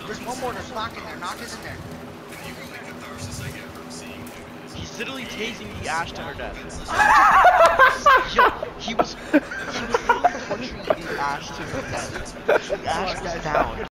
There's one more. There's Knock in there. Knock is in there. He's literally tasing the Ash to her death. Yo, he was literally torturing the Ash to her death. The Ash was down.